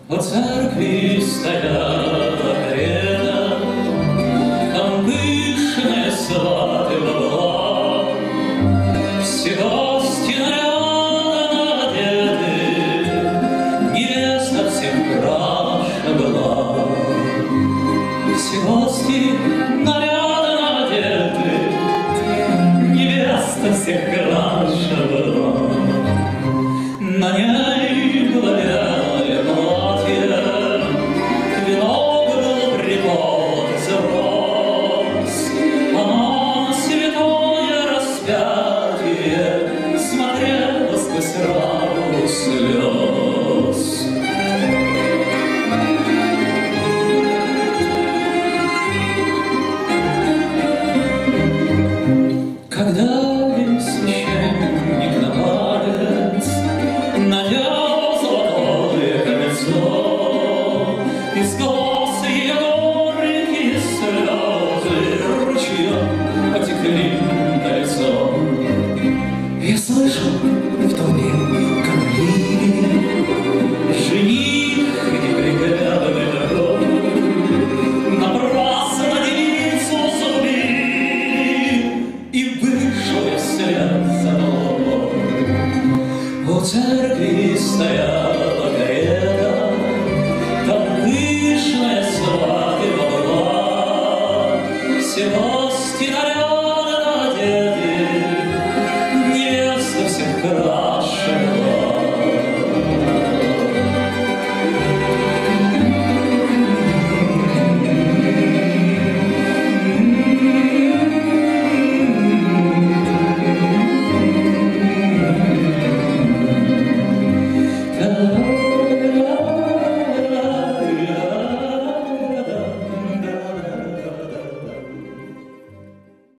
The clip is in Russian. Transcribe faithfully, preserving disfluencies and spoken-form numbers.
У церкви стояла карета, там пышная свадьба была. Все гости нарядно одеты, невеста всех краше была. Все гости нарядно одеты, невеста всех краше была. На ней было белое платье, венок был припод из роз. Она на святое распятие смотрела сквозь раму слез. Когда весь священник на палец надел золотое кольцо, из глаз ее горькие слезы ручьем потекли на лицо. Я слышал в толпе говорили: жених неприглядный такой, напрасно девицу забыли, и вышел я вслед за тобой. У церкви стоял